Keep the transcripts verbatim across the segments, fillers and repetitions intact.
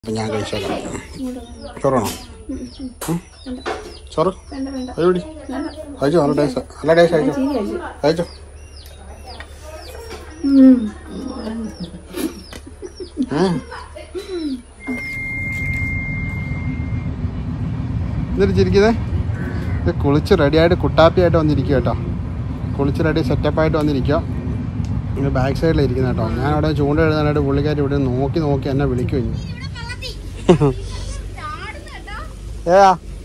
അപ്പം ഞാൻ കഴിച്ചേക്കാം. ചോറാണോ? ചോറ് കഴിപിടി കഴിച്ചോ. നല്ല ടേസ്റ്റ് നല്ല ടേസ്റ്റ് കഴിച്ചോ കഴിച്ചോ. എന്നിട്ട് ചിരിക്കുന്നേ. ഇത് കുളിച്ച് റെഡിയായിട്ട് കുട്ടാപ്പിയായിട്ട് വന്നിരിക്കുക കേട്ടോ. കുളിച്ച് റെഡി സെറ്റപ്പായിട്ട് വന്നിരിക്കുക. ഇങ്ങനെ ബാക്ക് സൈഡിലാണ് ഇരിക്കുന്നത് കേട്ടോ. ഞാൻ അവിടെ ചൂണ്ട എഴുതാനായിട്ട് പുള്ളിക്കാർ ഇവിടെ നോക്കി നോക്കി എന്നെ വിളിക്കും. ഏതാ?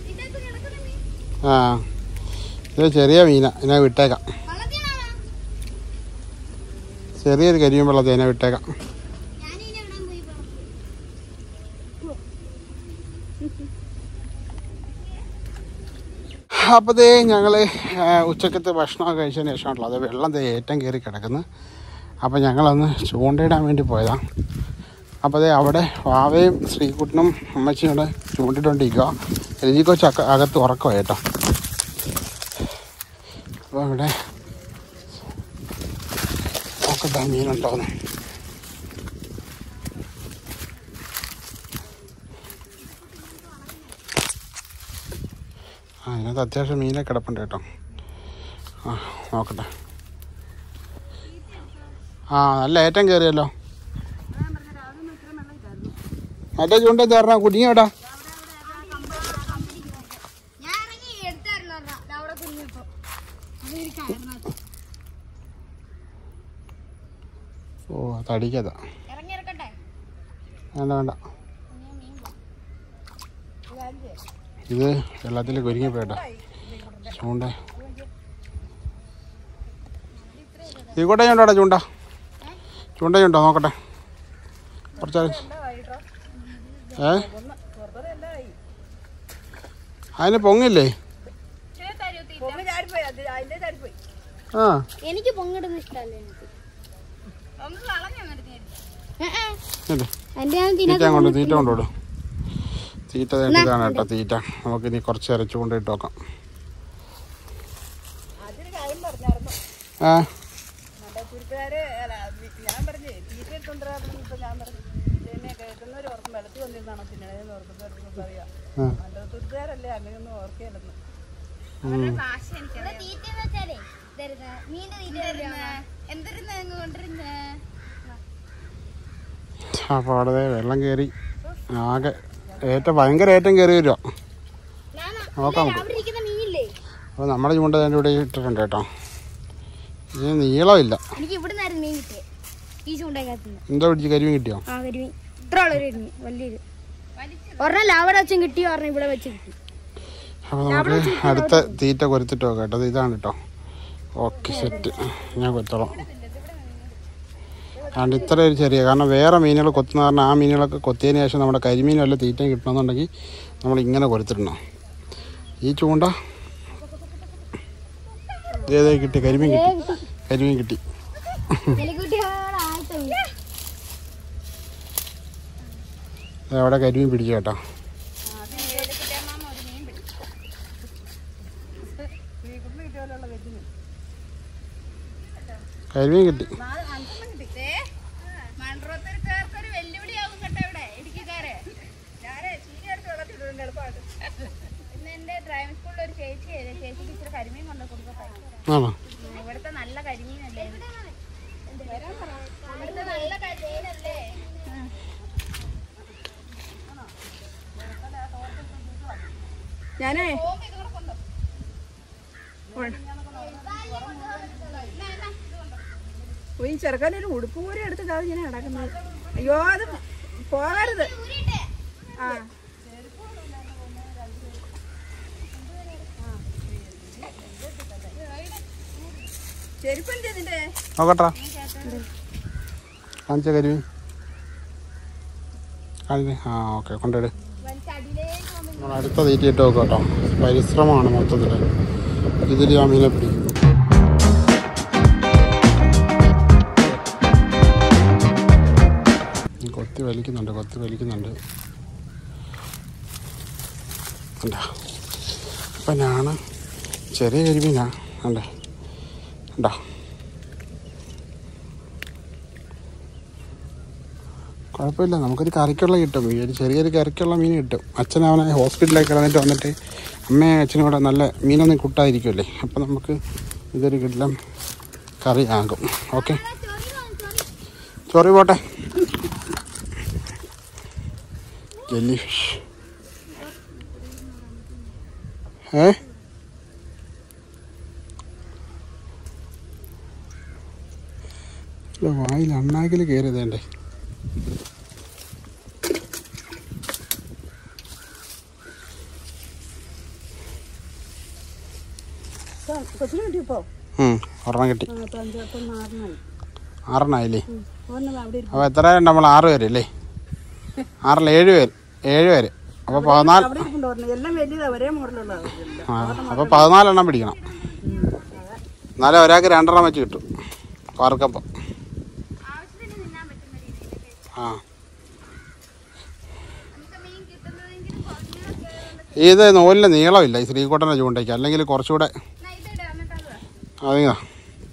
ആ ഇത് ചെറിയ മീന. ഇതിനെ വിട്ടേക്കാം. ചെറിയൊരു കരിമീൻ വെള്ളത്തിൽ ഇതിനെ വിട്ടേക്കാം. അപ്പോൾ ദേ ഞങ്ങൾ ഉച്ചക്കത്തെ ഭക്ഷണമൊക്കെ കഴിച്ചതിന് ശേഷമാണല്ലോ അത് വെള്ളം ദേ ഏറ്റം കയറി കിടക്കുന്നത്. അപ്പോൾ ഞങ്ങളന്ന് ചൂണ്ടയിടാൻ വേണ്ടി പോയതാണ്. അപ്പോൾ അതേ അവിടെ വാവയും ശ്രീകുട്ടനും അമ്മച്ചിയും കൂടെ ചൂണ്ടിട്ടുകൊണ്ടിരിക്കുക. രജി കൊച്ച് അക അകത്ത് ഉറക്കോ കേട്ടോ. അപ്പോൾ ഇവിടെ നോക്കട്ടെ മീനുണ്ടോന്ന്. ആ ഇതിനകത്ത് അത്യാവശ്യം മീനെ കിടപ്പുണ്ട് കേട്ടോ. ആ നോക്കട്ടെ. ആ നല്ല ഏറ്റം കയറിയല്ലോ. മറ്റേ ചൂണ്ട തരണം കുടുങ്ങിയോടാ. ഓ തടിക്കതാ. വേണ്ട വേണ്ട. ഇത് വെള്ളത്തിൽ കുരുങ്ങിപ്പോയിട്ടാ ചൂണ്ട. ചീക്കോട്ടയുണ്ടോടാ ചൂണ്ട? ചൂണ്ടയുണ്ടോ നോക്കട്ടെ. കുറച്ച് ഏ അതിന് പൊങ്ങില്ലേ? ആ എനിക്ക് പൊങ്ങിടുന്ന ഇഷ്ടമല്ലേ. തീറ്റ കൊണ്ട് തീറ്റ കൊണ്ടോടും. തീറ്റ ഇതാണ് കേട്ടോ തീറ്റ. നമുക്കിനി കുറച്ച് ഇറച്ചു കൊണ്ടിട്ട് നോക്കാം. ആ അപ്പോൾ അവിടെ വെള്ളം കയറി ആകെ ഏറ്റവും ഭയങ്കര ഏറ്റവും കയറി വരുമോ നോക്കാം നമുക്ക്. അപ്പോൾ നമ്മുടെ ചൂണ്ട അതിൻ്റെ ഇവിടെ ഇട്ടിട്ടുണ്ട് കേട്ടോ. ഇതിന് നീളമില്ല. എന്താ പിടിച്ച് കരിമീൻ കിട്ടിയോ? അപ്പോൾ നമുക്ക് അടുത്ത തീറ്റ കൊരുത്തിട്ട് നോക്കാം കേട്ടോ. ഇതാണ് കേട്ടോ. Okay set. ഞാൻ കൊത്തോളാം. അതുകൊണ്ട് ഇത്ര ഒരു ചെറിയ കാരണം വേറെ മീനുകൾ കൊത്തുന്ന കാരണം ആ മീനുകളൊക്കെ കൊത്തിയതിന് ശേഷം നമ്മുടെ കരിമീൻ വല്ല തീറ്റയും കിട്ടണമെന്നുണ്ടെങ്കിൽ നമ്മൾ ഇങ്ങനെ കൊരുത്തിടണം. ഈ ചൂണ്ട ഏതേ കിട്ടി. കരിമീൻ കിട്ടി. കരിമീൻ കിട്ടി. അവിടെ കരിമീൻ പിടിക്കുക കേട്ടോ. കരിമീൻ കിട്ടി. ആണോ? ഞാനേ ഈ ചെറുക്കാനൊരു ഉടുപ്പ് കൂടി എടുത്തിട്ടാണ് ഇങ്ങനെ നടക്കുന്നത്. അയ്യോ അത് പോകരുത്. ആ ചെരുപ്പല്ലേ ഇതിന്റെ നോക്കട്ടാ കാണിച്ച കരിമീൻ. ആ ഓക്കെ കൊണ്ടിട്. നമ്മൾ അടുത്ത തീറ്റിയിട്ട് നോക്കാം കേട്ടോ. പരിശ്രമമാണ് മൊത്തത്തിൽ. ഇതിൽ ആ മീനെ പിടിക്കും. കൊത്തി വലിക്കുന്നുണ്ട് കൊത്തി വലിക്കുന്നുണ്ട് കണ്ടാ. അപ്പം ഞാൻ ചെറിയ കരിമീനാ കണ്ടേ കണ്ടാ. കുഴപ്പമില്ല, നമുക്കൊരു കറിക്കുള്ള കിട്ടും. ഈ ഒരു ചെറിയൊരു കറിക്കുള്ള മീൻ കിട്ടും. അച്ഛൻ അവനെ ഹോസ്പിറ്റലിലേക്ക് കിടന്നിട്ട് വന്നിട്ട് അമ്മയും അച്ഛനും കൂടെ നല്ല മീനൊന്നും കൂട്ടാതിരിക്കുമല്ലേ, അപ്പം നമുക്ക് ഇതൊരു കിടലം കറി ആകും. ഓക്കെ, സോറി പോട്ടെ. ജെല്ലി ഫിഷ് ഏ വായിൽ അണ്ണാക്കിൽ കയറിയതേണ്ടേ. കൊച്ചിന് കിട്ടിയപ്പോ ഒരെണ്ണം കിട്ടി. ആറിനായി ആറെണ്ണായില്ലേ? അവിടെ അപ്പോൾ എത്ര പേരുണ്ട്? നമ്മൾ ആറ് പേരല്ലേ? ആറിൽ ഏഴ് പേര് ഏഴ് പേര് അപ്പോൾ പതിനാല്. എല്ലാം വലിയതാ, ഒരേ മോഡലുള്ള. ആ അപ്പോൾ പതിനാലെണ്ണം പിടിക്കണം. എന്നാലും ഒരാൾക്ക് രണ്ടെണ്ണം വെച്ച് കിട്ടും വാർക്കപ്പം. ആ ഇത് നൂലിന് നീളമില്ല ഈ ശ്രീകുട്ടൻ്റെ ചൂണ്ടയ്ക്ക്, അല്ലെങ്കിൽ കുറച്ചുകൂടെ അതിങ്ങ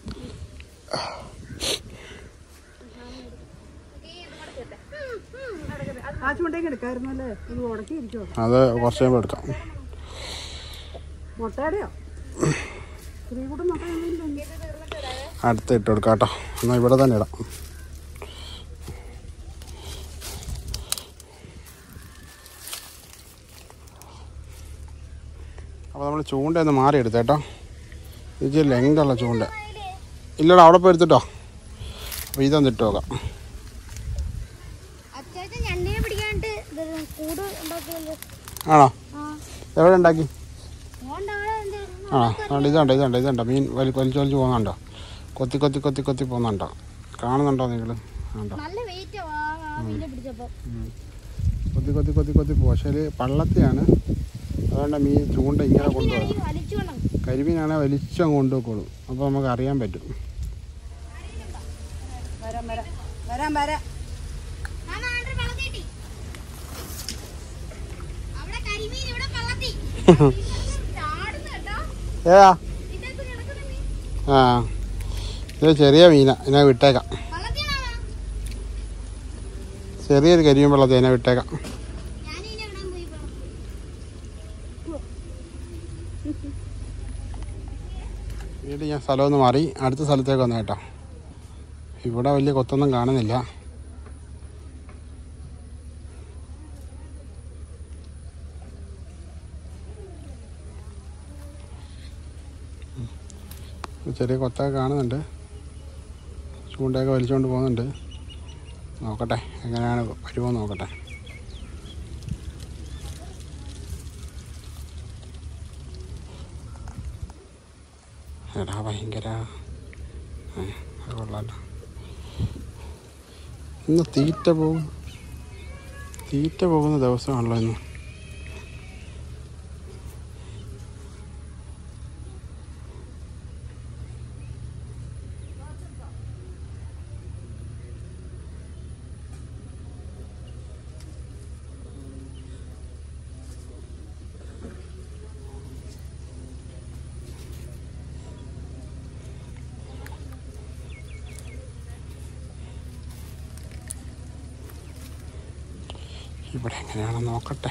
അത് കുറച്ച് കഴിയുമ്പോൾ എടുക്കാം. അടുത്ത് ഇട്ട് കൊടുക്കാം കേട്ടോ. എന്നാൽ ഇവിടെ തന്നെ ഇടാം. അപ്പോൾ നമ്മൾ ചൂണ്ട ഒന്ന് മാറി എടുത്തേട്ടോ. ഇത് ലെങ്തുള്ള ചൂണ്ട ഇല്ലടാ, അവിടെ പോയി എടുത്തിട്ടോ. അപ്പോൾ ഇതൊന്ന് ഇട്ട് നോക്കാം. ആണോ? എവിടെ ഉണ്ടാക്കി? ആ അതുകൊണ്ട് ഇതുണ്ട് ഇതുണ്ട് ഇതുണ്ട് മീൻ വലി വലിച്ചു വലിച്ച് പോകുന്നുണ്ടോ? കൊത്തി കൊത്തി കൊത്തി കൊത്തി പോകുന്നുണ്ടോ? കാണുന്നുണ്ടോ നിങ്ങൾ? ഉണ്ടോ? കൊത്തി കൊത്തി കൊത്തി കൊത്തി പോകും. പക്ഷേ പള്ളത്തിയാണ്, അതുകൊണ്ട് മീൻ ചൂണ്ട ഇങ്ങനെ കൊണ്ടുപോകും. കരിമീനാണെങ്കിൽ വലിച്ചങ്ങ് കൊണ്ടുപോയിക്കോളും. അപ്പോൾ നമുക്ക് അറിയാൻ പറ്റും. ഏതാ? ആ ഇത് ചെറിയ മീനാ, ഇതിനെ വിട്ടേക്കാം. ചെറിയൊരു കരിമീൻ വെള്ളത്തിൽ ഇതിനെ വിട്ടേക്കാം. വീട്ടിൽ ഞാൻ സ്ഥലമൊന്ന് മാറി അടുത്ത സ്ഥലത്തേക്ക് വന്നു കേട്ടോ. ഇവിടെ വലിയ കൊത്തൊന്നും കാണുന്നില്ല. ചെറിയ കൊത്തൊക്കെ കാണുന്നുണ്ട്. ചൂണ്ടയൊക്കെ വലിച്ചുകൊണ്ട് പോകുന്നുണ്ട്. നോക്കട്ടെ എങ്ങനെയാണ് വരുമോ നോക്കട്ടെ. എടാ ഭയങ്കര അത് കൊള്ളാലോ. ഇന്ന് തീറ്റ പോകും തീറ്റ പോകുന്ന ദിവസമാണല്ലോ ഇന്ന്. ഇവിടെ എങ്ങനെയാണെന്ന് നോക്കട്ടെ.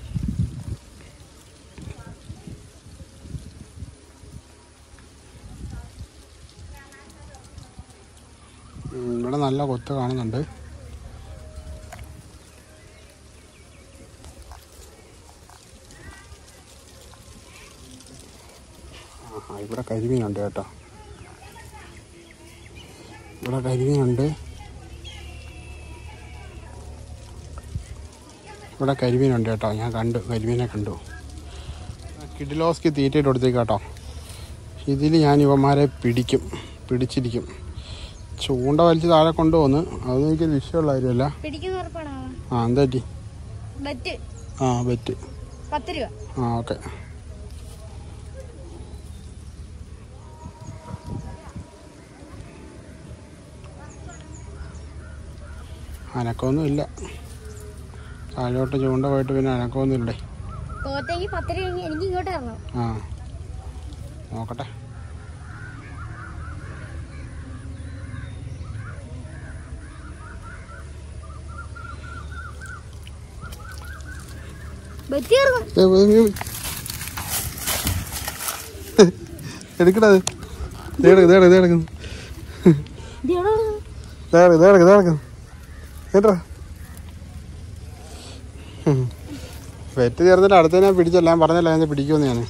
ഇവിടെ നല്ല കൊത്ത് കാണുന്നുണ്ട്. ആ ഇവിടെ കരിമീനുണ്ട് കേട്ടോ. ഇവിടെ കരിമീനുണ്ട്. ഇവിടെ കരിമീനുണ്ട് കേട്ടോ. ഞാൻ കണ്ടു, കരിമീനെ കണ്ടു. കിഡിലോസ്ക്ക് തീറ്റയിട്ട് കൊടുത്തേക്ക് കേട്ടോ. ഇതിൽ ഞാൻ ഇവന്മാരെ പിടിക്കും പിടിച്ചിരിക്കും. ചൂണ്ട വലിച്ച് താഴെ കൊണ്ടുപോകുന്നു. അതൊന്നും എനിക്ക് വിഷയമുള്ള കാര്യമല്ല. ആ എന്താ പറ്റി? ആ ബെറ്റ് പത്ത് രൂപ. ആ ഓക്കെ. അനക്കമൊന്നും ഇല്ല. താഴോട്ട് ചൂണ്ട പോയിട്ട് പിന്നെ അനക്കമൊന്നും ഇല്ലേ. ആ നോക്കട്ടെ. എടുക്കണത് ഇതെടുക്കുന്നു കേട്ടോ. വെറ്റ് ചേർന്നിട്ട് അടുത്ത ഞാൻ പിടിച്ചല്ല, ഞാൻ പറഞ്ഞല്ല ഞാൻ പിടിക്കുമെന്ന് ഞാൻ.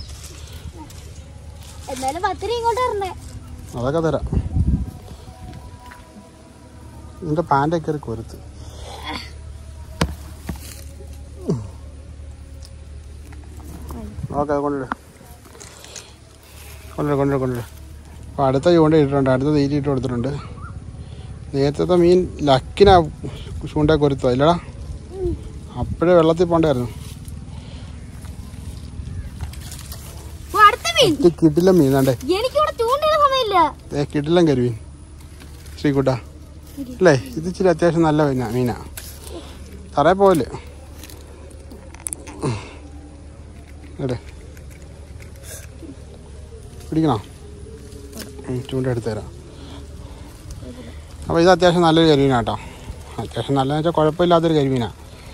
അതൊക്കെ തരാം. നിന്റെ പാൻ്റൊക്കെ ഒരു കൊരുത്ത്. ഓക്കെ കൊണ്ടിട് കൊണ്ടിട് കൊണ്ടിട് കൊണ്ടിട് അപ്പോൾ അടുത്ത ചൂണ്ട ഇട്ടിട്ടുണ്ട്, അടുത്ത തീറ്റി ഇട്ട് കൊടുത്തിട്ടുണ്ട്. നേരത്തെ മീൻ ലക്കിനാ ചൂണ്ട കൊരുത്തോ ഇല്ലടാ, അപ്പോഴേ വെള്ളത്തിൽ പോണ്ടായിരുന്നു. കിടിലം മീനാണ്ടേ, കിടിലം കരിമീൻ ശ്രീകുട്ട അല്ലേ. ഇത് ഇച്ചിരി അത്യാവശ്യം നല്ല മീനാ മീനാ തറയിൽ പോവല്ലേ. എടേ പിടിക്കണോ? ചൂണ്ട എടുത്ത് തരാം. അപ്പോൾ ഇത് അത്യാവശ്യം നല്ലൊരു കരിമീനാ കേട്ടോ. അത്യാവശ്യം നല്ലതെന്ന് വെച്ചാൽ കുഴപ്പമില്ലാത്തൊരു കരിമീനാ.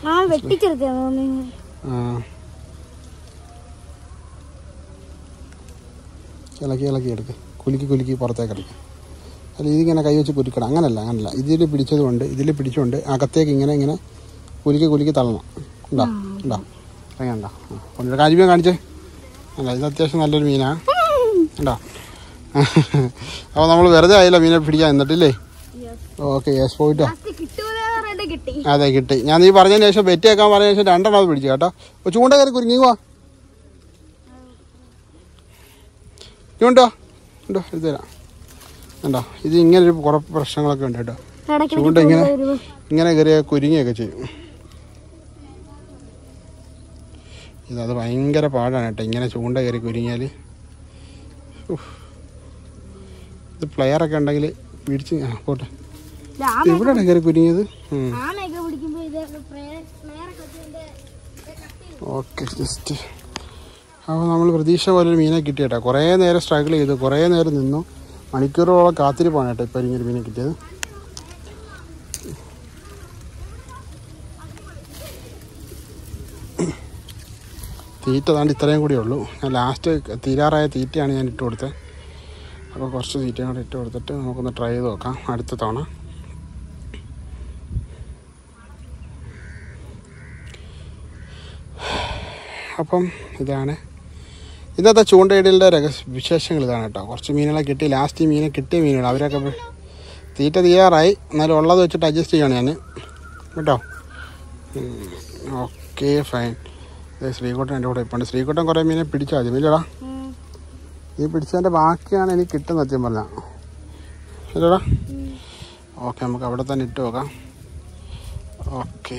ഇളക്കി ഇളക്കി എടുക്ക്, കുലുക്കി കുലുക്കി പുറത്തേക്ക് എടുക്കുക. അല്ല ഇതിങ്ങനെ കൈ വെച്ച് കുലുക്കണം, അങ്ങനല്ല അങ്ങനല്ല. ഇതിൽ പിടിച്ചതുകൊണ്ട് ഇതിൽ പിടിച്ചുകൊണ്ട് അകത്തേക്ക് ഇങ്ങനെ ഇങ്ങനെ കുലുക്കി കുലുക്കി തള്ളണം. ഉണ്ടോ ഉണ്ടോ അങ്ങനെ ഉണ്ടോ? കൊണ്ടൊരു കരിമീൻ കാണിച്ചേ. അല്ല ഇത് അത്യാവശ്യം നല്ലൊരു മീനാണ് ഉണ്ടോ. അപ്പോൾ നമ്മൾ വെറുതെ ആയില്ല മീനെ പിടിക്കാൻ എന്നിട്ടില്ലേ. ഓക്കെ യെസ് പോയിട്ടോ. അതെ കിട്ടി. ഞാൻ നീ പറഞ്ഞതിന് ശേഷം ബെറ്റ് വെക്കാൻ പറഞ്ഞതിന് ശേഷം രണ്ടെണ്ണം അത് പിടിച്ചു കേട്ടോ. അപ്പോൾ ചൂണ്ട കയറി കുരുങ്ങി പോവാ. ഉണ്ടോ ഉണ്ടോ എടുത്തു തരാം. ഉണ്ടോ ഇത് ഇങ്ങനെ ഒരു കുറേ പ്രശ്നങ്ങളൊക്കെ ഉണ്ട് കേട്ടോ. ചൂണ്ട ഇങ്ങനെ ഇങ്ങനെ കയറിയ കുരുങ്ങിയൊക്കെ ചെയ്യും. ഇതത് ഭയങ്കര പാടാണ് കേട്ടോ ഇങ്ങനെ ചൂണ്ട കയറി കുരുങ്ങിയാൽ. ഇത് പ്ലെയറൊക്കെ ഉണ്ടെങ്കിൽ പിടിച്ച് ആ പോട്ടെ. ഇവിടെയാണ് കയറി കുരുങ്ങിയത്. ഓക്കെ ജസ്റ്റ് അപ്പോൾ നമ്മൾ പ്രതീക്ഷ പോലൊരു മീനെ കിട്ടി കേട്ടോ. കുറേ നേരം സ്ട്രഗിൾ ചെയ്തു, കുറേ നേരം നിന്നു, മണിക്കൂറോളം കാത്തിരിപ്പാണ് കേട്ടോ ഇപ്പോൾ ഇങ്ങനെ മീനെ കിട്ടിയത്. തീറ്റ താണ്ട് ഇത്രയും കൂടിയേ ഉള്ളൂ. ഞാൻ ലാസ്റ്റ് തീരാറായ തീറ്റയാണ് ഞാൻ ഇട്ട് കൊടുത്തത്. അപ്പോൾ കുറച്ച് തീറ്റയും കൂടെ ഇട്ട് കൊടുത്തിട്ട് നമുക്കൊന്ന് ട്രൈ ചെയ്ത് നോക്കാം അടുത്ത തവണ. അപ്പം ഇതാണ് ഇന്നത്തെ ചൂണ്ടയിടലിൻ്റെ രഹസ്യ വിശേഷങ്ങൾ. ഇതാണ് കേട്ടോ. കുറച്ച് മീനുകളെ കിട്ടി, ലാസ്റ്റ് മീനെ കിട്ടിയ മീനുകൾ അവരൊക്കെ തീറ്റ തീരാറായി, എന്നാലും ഉള്ളത് വെച്ചിട്ട് അഡ്ജസ്റ്റ് ചെയ്യണം ഞാൻ കേട്ടോ. Okay fine. ശ്രീകുട്ടൻ എൻ്റെ കൂടെ ഇപ്പോൾ ശ്രീകുട്ടൻ കുറേ മീനെ പിടിച്ചാൽ മതി ഇല്ലടാ. നീ പിടിച്ചതിൻ്റെ ബാക്കിയാണ് എനിക്ക് കിട്ടുന്നത് സത്യം പറഞ്ഞാൽ ഇല്ലടാ. ഓക്കെ നമുക്ക് അവിടെ തന്നെ ഇട്ട് നോക്കാം. ഓക്കെ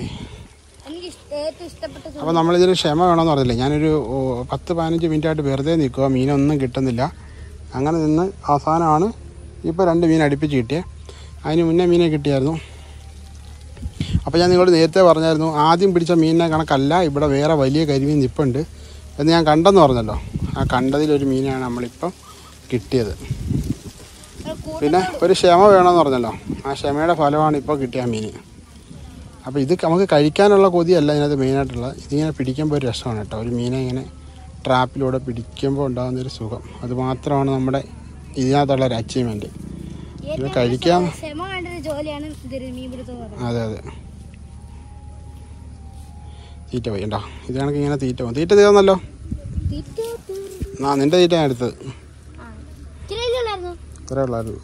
അപ്പോൾ നമ്മളിതിന് ക്ഷമ വേണമെന്ന് പറഞ്ഞില്ലേ. ഞാനൊരു പത്ത് പതിനഞ്ച് മിനിറ്റ് ആയിട്ട് വെറുതെ നിൽക്കുക, മീനൊന്നും കിട്ടുന്നില്ല. അങ്ങനെ നിന്ന് അവസാനമാണ് ഇപ്പോൾ രണ്ട് മീൻ അടുപ്പിച്ച് കിട്ടിയത്. അതിന് മുന്നേ മീനെ കിട്ടിയായിരുന്നു. അപ്പോൾ ഞാൻ നിങ്ങളോട് നേരത്തെ പറഞ്ഞായിരുന്നു ആദ്യം പിടിച്ച മീനിനെ കണക്കല്ല ഇവിടെ വേറെ വലിയ കരിമീൻ നിൽപ്പുണ്ട് എന്ന് ഞാൻ കണ്ടെന്ന് പറഞ്ഞല്ലോ. ആ കണ്ടതിലൊരു മീനാണ് നമ്മളിപ്പം കിട്ടിയത്. പിന്നെ ഒരു ക്ഷമ വേണമെന്ന് പറഞ്ഞല്ലോ, ആ ക്ഷമയുടെ ഫലമാണ് ഇപ്പോൾ കിട്ടിയ മീൻ. അപ്പോൾ ഇത് നമുക്ക് കഴിക്കാനുള്ള കൊതിയല്ല ഇതിനകത്ത് മെയിനായിട്ടുള്ളത്. ഇതിങ്ങനെ പിടിക്കുമ്പോൾ ഒരു രസമാണ് കേട്ടോ. ഒരു മീനെ ഇങ്ങനെ ട്രാപ്പിലൂടെ പിടിക്കുമ്പോൾ ഉണ്ടാകുന്നൊരു സുഖം, അത് മാത്രമാണ് നമ്മുടെ ഇതിനകത്തുള്ള ഒരു അച്ചീവ്മെൻറ്റ്. ഇത് കഴിക്കാം. അതെ അതെ തീറ്റ പോയി ഉണ്ടോ. ഇത് കണക്ക് ഇങ്ങനെ തീറ്റ പോകും. തീറ്റ തീർന്നല്ലോ. ആ നിൻ്റെ തീറ്റ ഞാൻ എടുത്തത് ഇത്രേ ഉള്ളായിരുന്നു.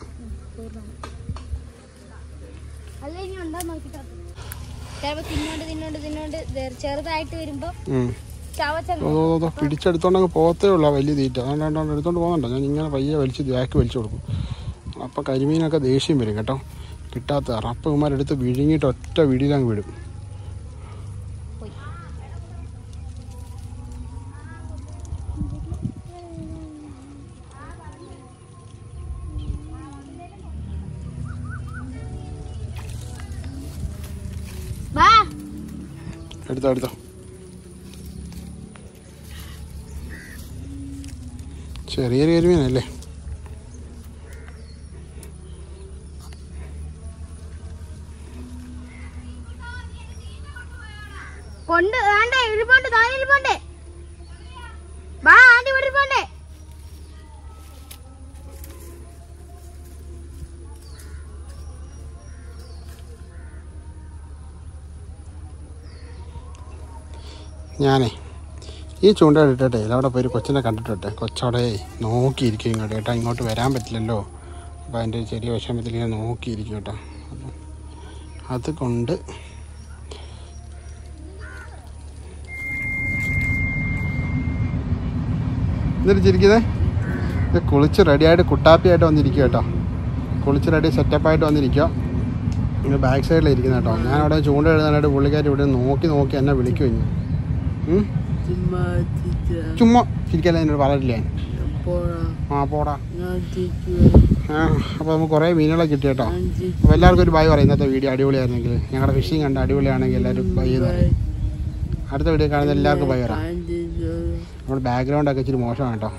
പിടിച്ചെടുത്തോണ്ടങ്ങ് പോകത്തേ ഉള്ളൂ വലിയ തീറ്റ. അതുകൊണ്ടാണ് എടുത്തോണ്ട് പോകുന്നുണ്ടോ. ഞാൻ ഇങ്ങനെ പയ്യെ വലിച്ച് ബാക്ക് വലിച്ചു കൊടുക്കും. അപ്പം കരിമീനൊക്കെ ദേഷ്യം വരും കേട്ടോ. കിട്ടാത്ത റപ്പന്മാരെടുത്ത് വിഴുങ്ങിയിട്ട് ഒറ്റ വിടിയിലങ്ങ് വിടും. എടുത്തോ എടുത്തോ. ചെറിയൊരു കരിമീനല്ലേ. കൊണ്ട് വേണ്ടേ ഇരിപ്പോണ്ട് താഴെ ഇരിപ്പോണ്ടേ വാ ആന്റി ഇവിടെ ഇരിപ്പോണ്ടേ ഞാനേ ഈ ചൂണ്ട ഇട്ടിട്ടെ അവിടെ പോയി ഒരു കൊച്ചിനെ കണ്ടിട്ടെ കൊച്ചവിടെ നോക്കിയിരിക്കും ഇങ്ങോട്ട് കേട്ടോ ഇങ്ങോട്ട് വരാൻ പറ്റില്ലല്ലോ അപ്പോൾ അതിൻ്റെ ചെറിയ വിഷമത്തിൽ ഇങ്ങനെ നോക്കിയിരിക്കും കേട്ടോ അതുകൊണ്ട് എന്നിട്ട് ചിരിക്കുന്നേ ഇത് കുളിച്ച് റെഡിയായിട്ട് കുട്ടാപ്പിയായിട്ട് വന്നിരിക്കുക കേട്ടോ കുളിച്ച് റെഡി സെറ്റപ്പായിട്ട് വന്നിരിക്കുക ഇങ്ങനെ ബാക്ക് സൈഡിൽ ഇരിക്കുന്ന കേട്ടോ ഞാൻ അവിടെ ചൂണ്ട എഴുതാനായിട്ട് പുള്ളിക്കാർ ഇവിടെ നോക്കി നോക്കി എന്നെ വിളിക്കും ഇനി ചുമ്മാ ചിരിക്കല്ലേ എന്നോട് പറഞ്ഞില്ലേ ആ പോടാ ആ അപ്പോൾ നമുക്ക് കുറേ മീനുകളെ കിട്ടി കേട്ടോ അപ്പോൾ എല്ലാവർക്കും ഒരു ബൈ പറയും ഇന്നത്തെ വീഡിയോ അടിപൊളിയായിരുന്നെങ്കിൽ ഞങ്ങളുടെ ഫിഷിങ് കണ്ട് അടിപൊളിയാണെങ്കിൽ എല്ലാവരും ബൈ എന്ന് പറയും അടുത്ത വീഡിയോ കാണുന്ന എല്ലാവർക്കും ബൈ പറയാം നമ്മുടെ ബാക്ക്ഗ്രൗണ്ട് ഒക്കെ ഇച്ചിരി മോശമാണ് കേട്ടോ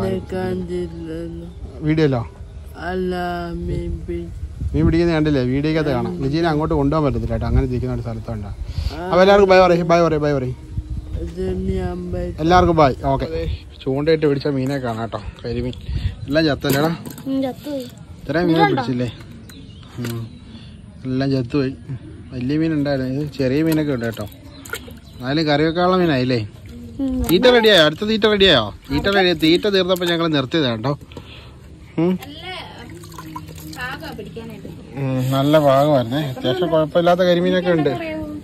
വീഡിയോല്ലോ മീൻ പിടിക്കുന്നത് കണ്ടില്ലേ വീഡിയോക്കകത്ത് കാണാം ലിജീനെ അങ്ങോട്ട് കൊണ്ടുപോകാൻ പറ്റത്തില്ല കേട്ടോ അങ്ങനെ ഇരിക്കുന്ന ഒരു സ്ഥലത്തുണ്ട് അപ്പോൾ എല്ലാവർക്കും ബൈ പറയും ബൈ പറയും ബൈ പറയും എല്ലാവർക്കും ബായ് ഓക്കെ ചൂണ്ടയിട്ട് പിടിച്ച മീനെ കാണാം കേട്ടോ കരിമീൻ എല്ലാം ചത്തല്ലേടാ ഇത്രയും മീനെ പിടിച്ചില്ലേ എല്ലാം ചത്തുപോയി വലിയ മീൻ ഉണ്ടായിരുന്നു ഇത് ചെറിയ മീനൊക്കെ ഉണ്ട് കേട്ടോ എന്നാലും കറി വെക്കാനുള്ള മീനായില്ലേ തീറ്റ റെഡിയായോ അടുത്ത തീറ്റ റെഡിയായോ തീറ്റ റെഡി തീറ്റ തീർന്നപ്പോൾ ഞങ്ങൾ നിർത്തിയതാണ് കേട്ടോ നല്ല ഭാഗമായിരുന്നേ അത്യാവശ്യം കുഴപ്പമില്ലാത്ത കരിമീനൊക്കെ ഉണ്ട്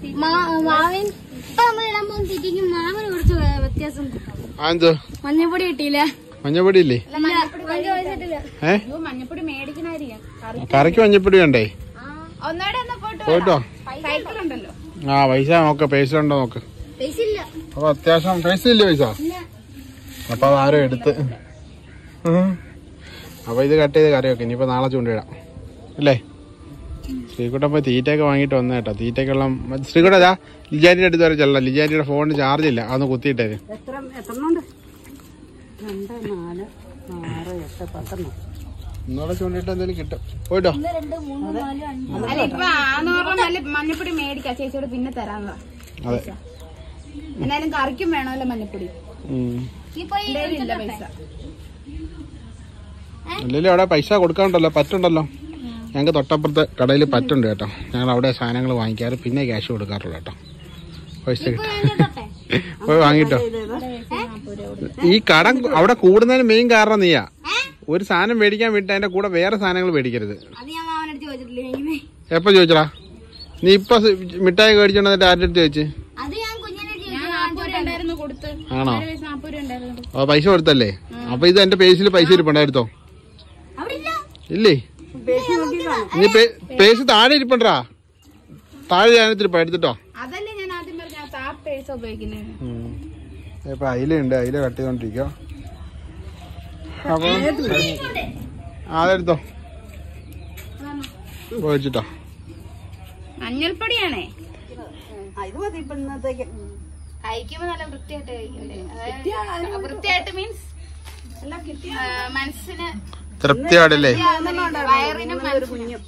മഞ്ഞപ്പൊടി കിട്ടിയില്ല മഞ്ഞപ്പൊടി ഇല്ലേ ഏ മഞ്ഞപ്പൊടി മേടിക്കണായിരിക്കും കറിക്ക് മഞ്ഞപ്പൊടി വേണ്ടേ പോയിട്ടോ ആ പൈസ നോക്ക പൈസ ഉണ്ടോ നോക്ക് അപ്പൊ അത്യാവശ്യം പൈസ ഇല്ലേ പൈസ അപ്പൊ അത് ആരോ എടുത്ത് അപ്പൊ ഇത് കട്ട് ചെയ്ത് കറി വെക്കാം ഇനിയിപ്പോ നാളെ ചൂണ്ടിടാം അല്ലേ ശ്രീകുട്ടൻ പോയി തീറ്റയൊക്കെ വാങ്ങിയിട്ട് വന്ന കേട്ടോ തീറ്റയ്ക്കുള്ള ശ്രീകുട്ടാ ലിജാരിയുടെ അടുത്ത് വരെ ചെല്ലാം ലിജാരിയുടെ ഫോണിന് ചാർജ് ഇല്ല അതൊന്ന് കുത്തിയിട്ടേര് ഇന്നോടെ ചൂണ്ടിട്ട് എന്തെങ്കിലും കിട്ടും പോയിട്ടോ മഞ്ഞപ്പൊടി മേടിക്കാം ചേച്ചിയോട് പിന്നെ തരാന്ന് അതെ എന്നാലും കറിക്കും വേണമല്ലോ മഞ്ഞപ്പൊടി പൈസ അല്ലല്ലോ അവിടെ പൈസ കൊടുക്കാണ്ടല്ലോ പറ്റുണ്ടല്ലോ ഞങ്ങൾക്ക് തൊട്ടപ്പുറത്തെ കടയിൽ പറ്റുണ്ട് കേട്ടോ ഞങ്ങൾ അവിടെ സാധനങ്ങൾ വാങ്ങിക്കാറ് പിന്നെ ക്യാഷ് കൊടുക്കാറുള്ളൂ കേട്ടോ പൈസ കിട്ടും പോയി വാങ്ങിട്ടോ ഈ കടം അവിടെ കൂടുന്നതിന് മെയിൻ കാരണം നീയാ ഒരു സാധനം മേടിക്കാൻ വിട്ട് അതിന്റെ കൂടെ വേറെ സാധനങ്ങൾ മേടിക്കരുത് എപ്പോ ചോദിച്ചടാ നീ ഇപ്പൊ മിഠായി മേടിച്ചോണ്ട് ആരുടെ അടുത്ത് ചോദിച്ചു ആണോ അപ്പൊ പൈസ കൊടുത്തല്ലേ അപ്പൊ ഇത് എന്റെ പേഴ്സിൽ പൈസ ഇരിപ്പുണ്ടായിരുത്തോ ഇല്ലേ നീ പേഴ്സ് താഴെ ഇരിപ്പണ്ടാ താഴെ ഞാനെത്തിരിപ്പോ എടുത്തിട്ടോ ഇപ്പൊ അയിലുണ്ട് അയില കട്ട് ചെയ്തോണ്ടിരിക്കോ അപ്പൊ അതെടുത്തോ പോയിച്ചിട്ടോ മഞ്ഞൾപ്പൊടിയാണേ കഴിക്കുമ്പോ നല്ല വൃത്തിയായിട്ട് കഴിക്കണ്ടേ വൃത്തിയായിട്ട് മീൻസ് മനസ്സിന് തൃപ്തിയോടല്ലേ വയറിനും മനസ്സിനും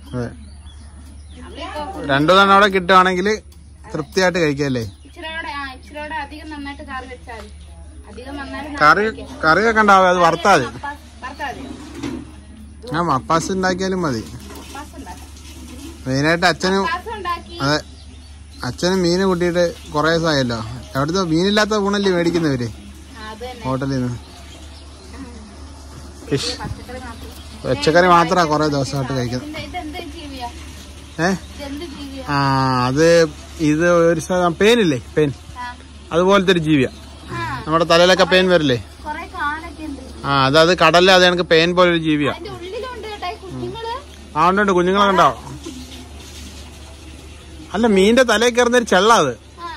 രണ്ടു തന്നെ അവിടെ കിട്ടുവാണെങ്കിൽ തൃപ്തിയായിട്ട് കഴിക്കല്ലേ ഇച്ചിരിയോടെ അധികം നന്നായിട്ട് കറി വെച്ചാൽ അധികം നന്നായിട്ട് കറി കറി വെക്കണ്ടാവും അത് വറുത്താൽ മതി വറുത്താൽ ആ മപ്പാസ് ഉണ്ടാക്കിയാലും മതി മെയിനായിട്ട് അച്ഛനും അതെ അച്ഛനും മീന് കൂട്ടിയിട്ട് കുറെ ദിവസമായല്ലോ എവിടുത്തെ മീനില്ലാത്ത ഊണല്ലേ മേടിക്കുന്നവര് ഹോട്ടലിൽ നിന്ന് ഫിഷ് പച്ചക്കറി മാത്രമാണ് കുറെ ദിവസമായിട്ട് കഴിക്കുന്നത് ഏ ആ അത് ഇത് ഒരു പേനില്ലേ പേൻ അതുപോലത്തെ ഒരു ജീവിയാ നമ്മുടെ തലയിലൊക്കെ പേൻ വരില്ലേ ആ അതത് കടലിൽ അത് എനിക്ക് പേൻ പോലെ ഒരു ജീവിയാ ആ ഉണ്ട് കുഞ്ഞുങ്ങളെ കണ്ടോ അല്ല മീനിന്റെ തലയിൽ കയറുന്നൊരു ചെള്ള അത്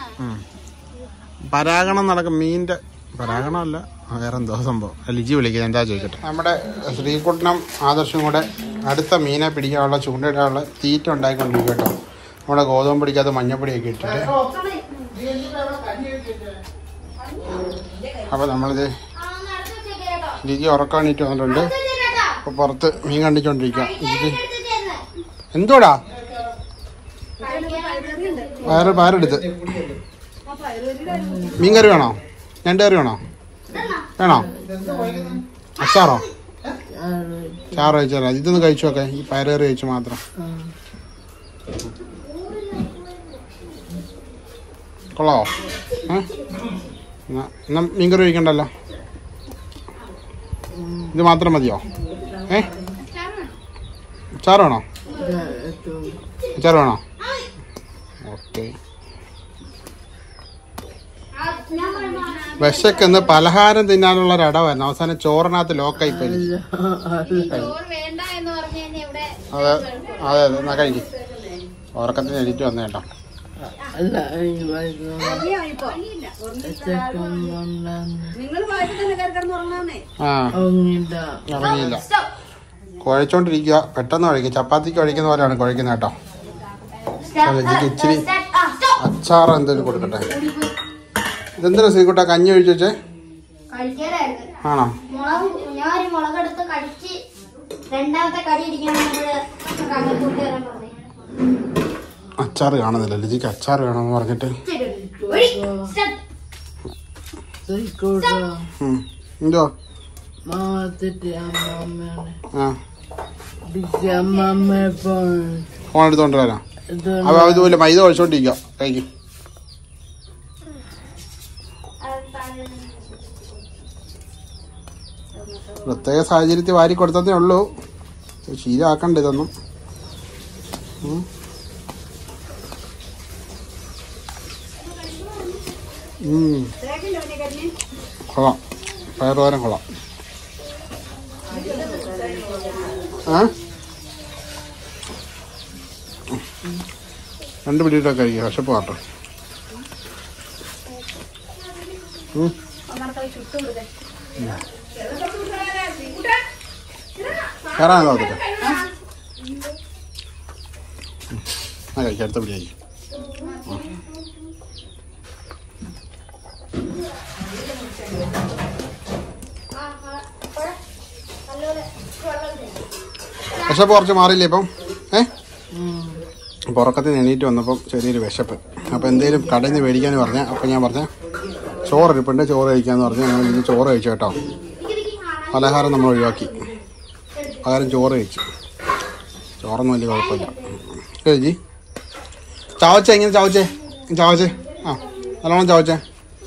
പരാഗണം നടക്കും മീനിന്റെ പരാഗണം അല്ല വേറെന്തോ സംഭവം ലിജി വിളിക്കുന്നത് എന്താ ചോദിക്കട്ടെ നമ്മുടെ ശ്രീകുട്ടനും ആദർശം കൂടെ അടുത്ത മീനെ പിടിക്കാനുള്ള ചൂണ്ടയിടാനുള്ള തീറ്റ ഉണ്ടായിക്കൊണ്ടിരിക്കും കേട്ടോ നമ്മുടെ ഗോതമ്പ് പിടിക്കാത്ത മഞ്ഞപ്പൊടിയൊക്കെ ഇട്ടിട്ട് അപ്പൊ നമ്മളിത് ലിജി ഉറക്കാൻ വേണ്ടിട്ട് വന്നിട്ടുണ്ട് അപ്പൊ പുറത്ത് മീൻ കണ്ടിച്ചോണ്ടിരിക്കാം ലിജി എന്തോടാ വയറ് വയറെടുത്ത് മീൻകറി വേണോ? ഞണ്ട് കറി വേണോ? വേണോ? അച്ചാറോ? ചാറ് കഴിച്ചാലോ? ഇതൊന്ന് കഴിച്ചു നോക്കെ. ഈ പയറുകറി കഴിച്ചു മാത്രം. കൊള്ളാവോ? ഏ എന്നാ മീൻകറി കഴിക്കണ്ടല്ലോ. ഇത് മാത്രം മതിയോ? ഏ അച്ചാറ് വേണോ? അച്ചാറ് വേണോ? ഓക്കെ. വിശക്കെന്ന് പലഹാരം തിന്നാനുള്ള ഒരടവായിരുന്നു. അവസാനം ചോറിനകത്ത് ലോക്കായി പോയി. അതെ അതെ അതെ എന്നാ കഴിക്കും. ഉറക്കത്തിന് എണീറ്റ് വന്ന കേട്ടോ. ആ ഇറങ്ങിയില്ല. കുഴച്ചോണ്ടിരിക്കുക. പെട്ടെന്ന് കഴിക്കും. ചപ്പാത്തിക്ക് കഴിക്കുന്ന പോലെയാണ് കുഴക്കുന്നത് കേട്ടോ. ഇച്ചിരി അച്ചാറ് എന്തെങ്കിലും കൊടുക്കട്ടെ. ഇതെന്തിനാ ശ്രീകുട്ട കഞ്ഞി ഒഴിച്ചു വെച്ചേ? ആണോ? അച്ചാറ് കാണുന്നില്ല. ലിജിക്ക് അച്ചാറ് വേണമെന്ന് പറഞ്ഞിട്ട്. എന്തോ ഫോൺ എടുത്തോണ്ട് വരാം. അപ്പൊ ഇതുപോലെ മൈദ ഒഴിച്ചോണ്ടിരിക്കുക. കഴിക്കും. പ്രത്യേക സാഹചര്യത്തിൽ വാരി കൊടുത്തതേ ഉള്ളൂ. ശീലമാക്കണ്ട ഇതൊന്നും. കൊള്ളാം. പയറുതോരൻ കൊള്ളാം. ആ രണ്ട് പിടിയിട്ടൊക്കെ കഴിക്കുക. വിശപ്പ് കാട്ടോ. കയറാൻ നോക്കട്ടെ. ആ കഴിക്കാം. അടുത്ത പിടിയായി. വിശപ്പ് കുറച്ച് മാറിയില്ലേ ഇപ്പം? ഏ പുറക്കത്തിൽ നിന്ന് എണീറ്റ് വന്നപ്പം ചെറിയൊരു വിശപ്പ്. അപ്പോൾ എന്തെങ്കിലും കടയിൽ നിന്ന് മേടിക്കാമെന്ന് പറഞ്ഞാൽ അപ്പം ഞാൻ പറഞ്ഞ ചോറ് ഇരിപ്പുണ്ട്, ചോറ് കഴിക്കാമെന്ന് പറഞ്ഞാൽ ഞങ്ങൾ ഇന്ന് ചോറ് കഴിച്ചു കേട്ടോ. പലഹാരം നമ്മൾ ഒഴിവാക്കി. പകരം ചോറ് കഴിച്ചു. ചോറൊന്നും വലിയ കുഴപ്പമില്ല. ചേച്ചി ചാവച്ചേ ഇങ്ങനെ ചാവച്ചേ ചാവച്ചേ ആ നല്ലോണം ചാവച്ചേ.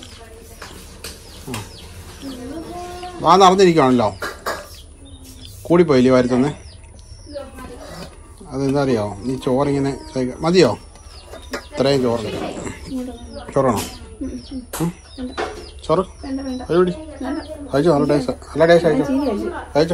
ആ വാ നിറഞ്ഞിരിക്കുകയാണല്ലോ. കൂടിപ്പോയില്ലേ വാരത്തന്നെ? അതെന്താ അറിയാമോ? ഈ ചോറിങ്ങനെ മതിയോ? ഇത്രയും ചോറ് ചോറാണോ? ചോറ് കഴിപിടി കഴിച്ചോ. നല്ല ടേസ്റ്റ്. നല്ല ടേസ്റ്റ്. കഴിച്ചോ കഴിച്ചോ.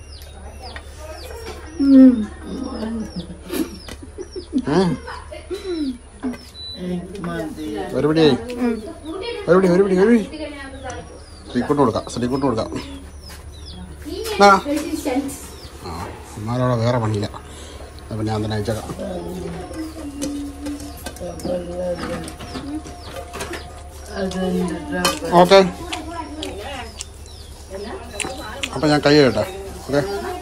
ഒരു പിടി ഒരു പിടി ഒരു പിടി ഒരു പിടി ശ്രീക്കൂട്ട് കൊടുക്കാം. ശ്രീക്കൂട്ട് കൊടുക്കാം. ആ എന്നാലവിടെ വേറെ പണിയില്ല. അപ്പം ഞാൻ തന്നെ അയച്ചേക്കാം. ഓക്കെ അപ്പം ഞാൻ കൈ കേട്ടെ. ഓക്കെ.